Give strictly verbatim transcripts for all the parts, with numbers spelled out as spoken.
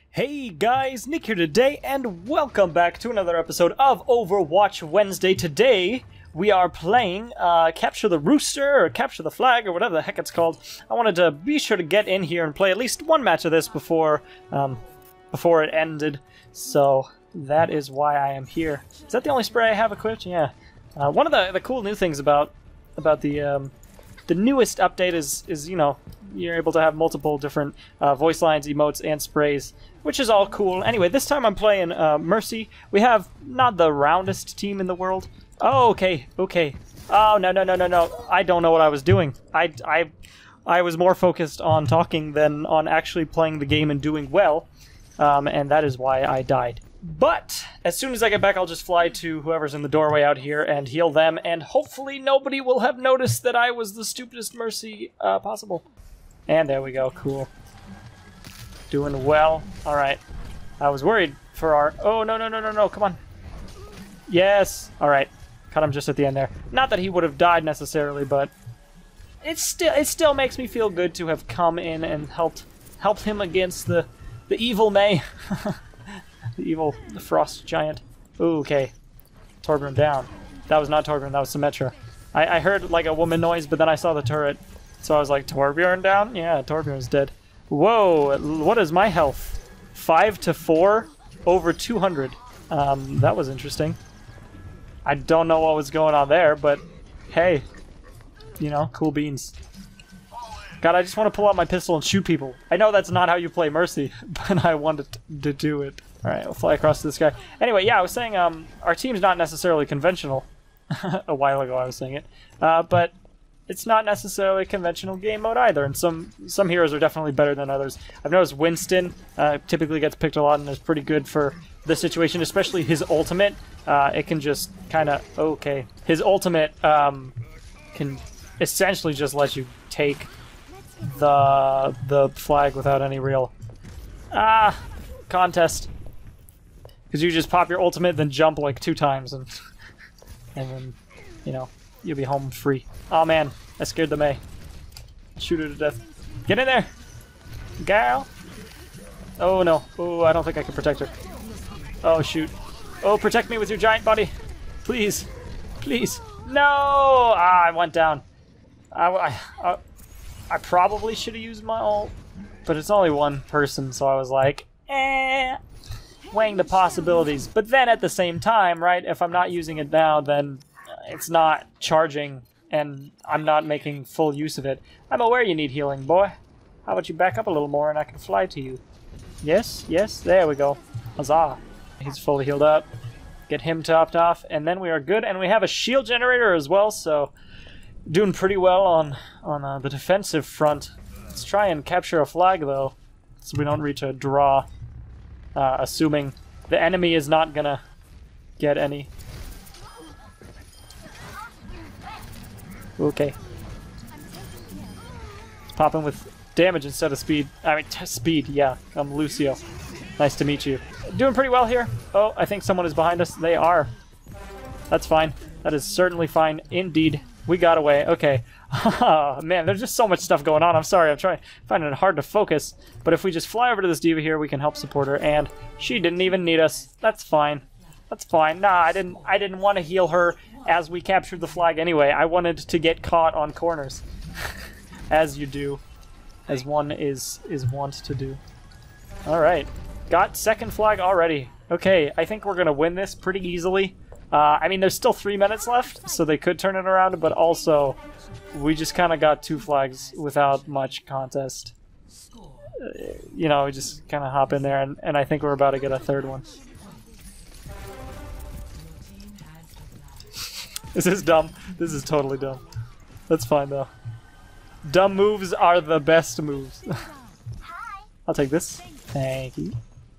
Hey guys, Nick here today, and welcome back to another episode of Overwatch Wednesday. Today, we are playing uh, Capture the Rooster, or Capture the Flag, or whatever the heck it's called. I wanted to be sure to get in here and play at least one match of this before, um, before it ended, so that is why I am here. Is that the only spray I have equipped? Yeah. Uh, one of the, the cool new things about, about the... Um, The newest update is, is, you know, you're able to have multiple different uh, voice lines, emotes, and sprays, which is all cool. Anyway, this time I'm playing uh, Mercy. We have not the roundest team in the world. Oh, okay, okay. Oh, no, no, no, no, no. I don't know what I was doing. I, I, I was more focused on talking than on actually playing the game and doing well, um, and that is why I died. But as soon as I get back, I'll just fly to whoever's in the doorway out here and heal them, and hopefully nobody will have noticed that I was the stupidest Mercy uh, possible. And there we go, cool. Doing well. Alright. I was worried for our... Oh, no, no, no, no, no, come on. Yes! Alright. Cut him just at the end there. Not that he would have died necessarily, but... It still, it still makes me feel good to have come in and helped, helped him against the, the evil Mei. The evil the Frost Giant. Ooh, okay. Torbjorn down. That was not Torbjorn, that was Symmetra. I, I heard like a woman noise, but then I saw the turret. So I was like, Torbjorn down? Yeah, Torbjorn's dead. Whoa, what is my health? five to four? Over two hundred. Um, that was interesting. I don't know what was going on there, but hey. You know, cool beans. God, I just want to pull out my pistol and shoot people. I know that's not how you play Mercy, but I wanted to do it. Alright, we'll fly across to this guy. Anyway, yeah, I was saying um, our team's not necessarily conventional. A while ago I was saying it. Uh, but it's not necessarily a conventional game mode either, and some, some heroes are definitely better than others. I've noticed Winston uh, typically gets picked a lot and is pretty good for this situation, especially his ultimate. Uh, it can just kind of... Okay. His ultimate um, can essentially just let you take the the flag without any real ah contest, because you just pop your ultimate, then jump like two times, and and then you know you'll be home free. Oh man, I scared the Mei. Shoot her to death. Get in there, gal. Oh no. Oh, I don't think I can protect her. Oh shoot. Oh, protect me with your giant body, please, please. No. Ah, I went down. I. I uh, I probably should have used my ult, but it's only one person, so I was like, eh, weighing the possibilities. But then at the same time, right, if I'm not using it now, then it's not charging, and I'm not making full use of it. I'm aware you need healing, boy. How about you back up a little more and I can fly to you? Yes, yes, there we go. Huzzah. He's fully healed up. Get him topped off, and then we are good, and we have a shield generator as well, so... Doing pretty well on on uh, the defensive front. Let's try and capture a flag though, so we don't reach a draw. Uh, assuming the enemy is not gonna get any. Okay. Let's pop him with damage instead of speed. I mean, t speed. Yeah, I'm Lucio. Nice to meet you. Doing pretty well here. Oh, I think someone is behind us. They are. That's fine. That is certainly fine indeed. We got away. Okay. Oh, man, there's just so much stuff going on. I'm sorry. I'm trying finding it hard to focus. But if we just fly over to this diva here, we can help support her. And she didn't even need us. That's fine. That's fine. Nah, I didn't. I didn't want to heal her as we captured the flag anyway. I wanted to get caught on corners, as you do, as one is is wont to do. All right, got second flag already. Okay, I think we're gonna win this pretty easily. Uh, I mean, there's still three minutes left, so they could turn it around, but also, we just kind of got two flags without much contest. Uh, you know, we just kind of hop in there, and, and I think we're about to get a third one. This is dumb. This is totally dumb. That's fine, though. Dumb moves are the best moves. I'll take this. Thank you.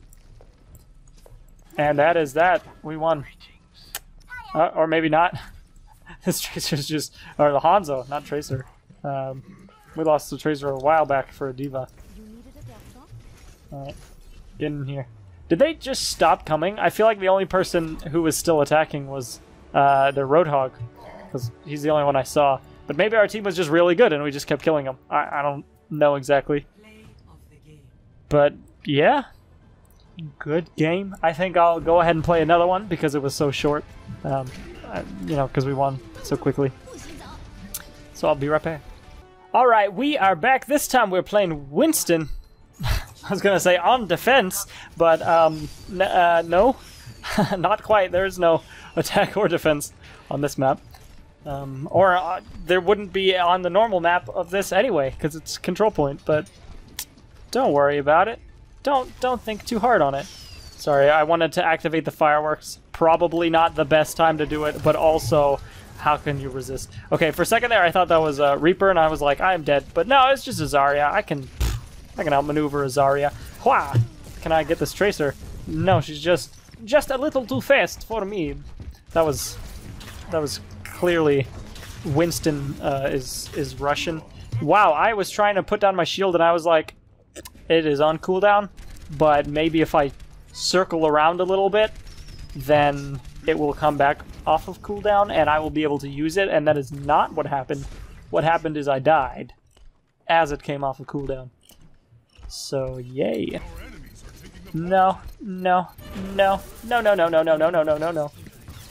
And that is that. We won. Uh, or maybe not. This Tracer's just... Or the Hanzo, not Tracer. Um, we lost the Tracer a while back for a D.Va. Alright. Get in here. Did they just stop coming? I feel like the only person who was still attacking was uh, the Roadhog. Because he's the only one I saw. But maybe our team was just really good and we just kept killing him. I, I don't know exactly. But, yeah. good game. I think I'll go ahead and play another one because it was so short. Um, I, you know, because we won so quickly. So I'll be right back. Alright, we are back. This time we're playing Winston. I was gonna say on defense, but um, n uh, no. Not quite. There's no attack or defense on this map. Um, or uh, there wouldn't be on the normal map of this anyway, because it's control point, but don't worry about it. Don't don't think too hard on it. Sorry, I wanted to activate the fireworks. Probably not the best time to do it, but also, how can you resist? Okay, for a second there, I thought that was a Reaper, and I was like, I'm dead. But no, it's just a Zarya. I can, I can outmaneuver a Zarya. Hua! Can I get this Tracer? No, she's just, just a little too fast for me. That was, that was clearly Winston uh, is is Russian. Wow, I was trying to put down my shield, and I was like, it is on cooldown, but maybe if I circle around a little bit, then it will come back off of cooldown and I will be able to use it, and that is not what happened. What happened is I died as it came off of cooldown. So, yay. No, no, no, no, no, no, no, no, no, no, no, no, no.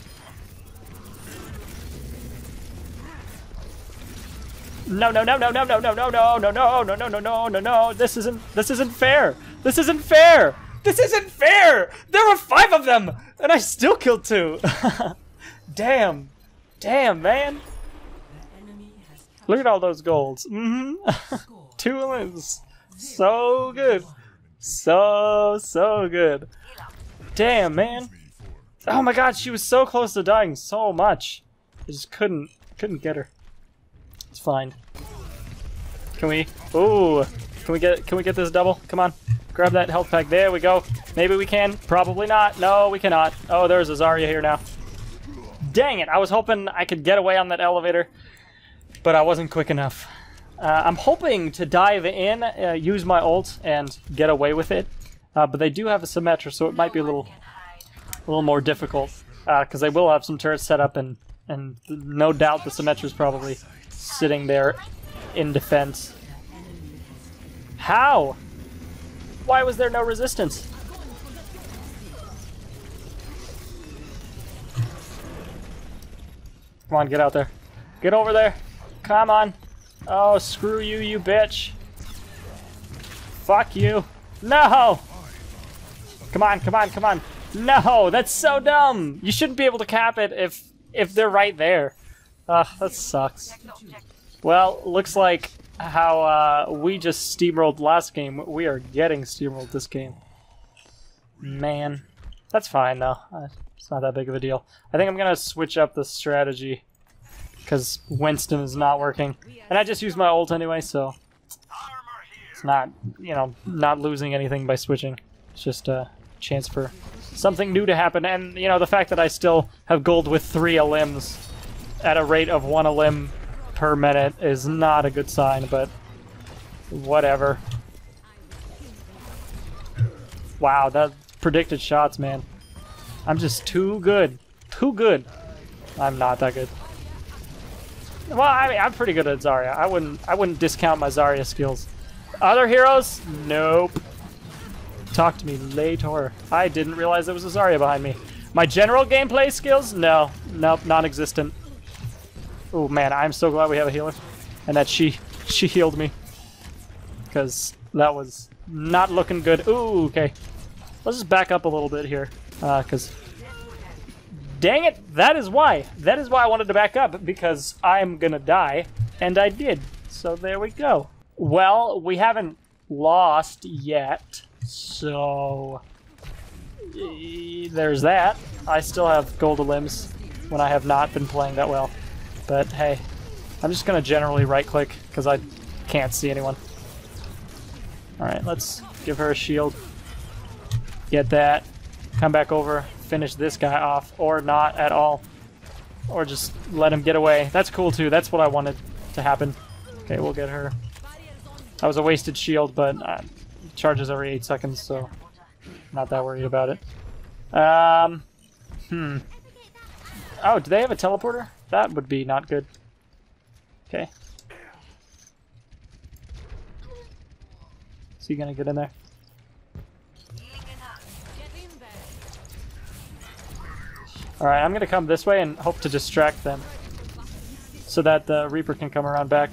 No, no, no, no, no, no, no, no, no, no, no, no, no, no, no, no, no. This isn't, this isn't fair. This isn't fair. This isn't fair. There were five of them, and I still killed two. Damn, damn, man. Look at all those golds. Mm-hmm. Two wins. So good. So, so good. Damn, man. Oh my god, she was so close to dying so much. I just couldn't, couldn't get her. It's fine. Can we? Ooh, can we get? Can we get this double? Come on, grab that health pack. There we go. Maybe we can. Probably not. No, we cannot. Oh, there's a Zarya here now. Dang it! I was hoping I could get away on that elevator, but I wasn't quick enough. Uh, I'm hoping to dive in, uh, use my ult, and get away with it. Uh, but they do have a Symmetra, so it might be a little, a little more difficult because uh, they will have some turrets set up, and and no doubt the Symmetra is probably sitting there in defense. How? Why was there no resistance? Come on, get out there. Get over there. Come on. Oh, screw you, you bitch. Fuck you. No! Come on, come on, come on. No, that's so dumb. You shouldn't be able to cap it if if they're right there. Ugh, that sucks. Well, looks like how uh, we just steamrolled last game. We are getting steamrolled this game. Man. That's fine, though. Uh, it's not that big of a deal. I think I'm going to switch up the strategy because Winston is not working. And I just used my ult anyway, so it's not, you know, not losing anything by switching. It's just a chance for something new to happen. And, you know, the fact that I still have gold with three elims at a rate of one elim per minute is not a good sign, but whatever. Wow, that predicted shots, man. I'm just too good. Too good. I'm not that good. Well, I mean, I'm pretty good at Zarya. I wouldn't I wouldn't discount my Zarya skills. Other heroes? Nope. Talk to me later. I didn't realize there was a Zarya behind me. My general gameplay skills? No. Nope, non-existent. Oh man, I'm so glad we have a healer. And that she she healed me. Because that was not looking good. Ooh, okay. Let's just back up a little bit here. Uh, cause dang it, that is why. That is why I wanted to back up, because I'm gonna die. And I did. So there we go. Well, we haven't lost yet. So there's that. I still have gold limbs when I have not been playing that well. But hey, I'm just gonna generally right click because I can't see anyone. Alright, let's give her a shield. Get that. Come back over, finish this guy off, or not at all. Or just let him get away. That's cool too, that's what I wanted to happen. Okay, we'll get her. That was a wasted shield, but uh, it charges every eight seconds, so not that worried about it. Um, hmm. Oh, do they have a teleporter? That would be not good. Okay. Is he gonna get in there? Alright, I'm gonna come this way and hope to distract them. So that the Reaper can come around back.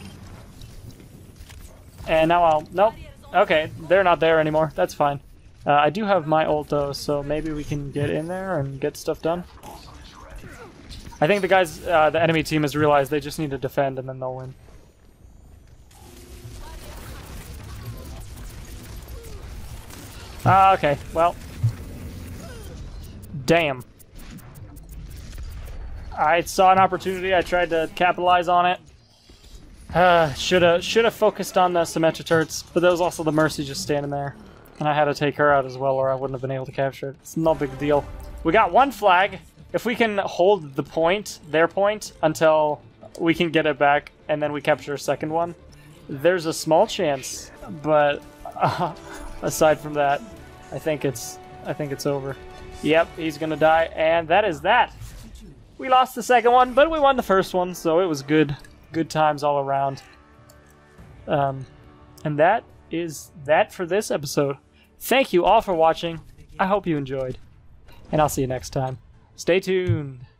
And now I'll... Nope. Okay, they're not there anymore. That's fine. Uh, I do have my ult though, so maybe we can get in there and get stuff done. I think the guys, uh, the enemy team has realized they just need to defend and then they'll win. Ah, uh, okay. Well. Damn. I saw an opportunity. I tried to capitalize on it. Uh, shoulda shoulda focused on the Symmetra turrets, but there was also the Mercy just standing there, and I had to take her out as well, or I wouldn't have been able to capture it. It's no big deal. We got one flag. If we can hold the point, their point, until we can get it back, and then we capture a second one, there's a small chance. But uh, aside from that, I think it's I think it's over. Yep, he's gonna die, and that is that. We lost the second one, but we won the first one, so it was good. Good times all around. Um, and that is that for this episode. Thank you all for watching. I hope you enjoyed. And I'll see you next time. Stay tuned.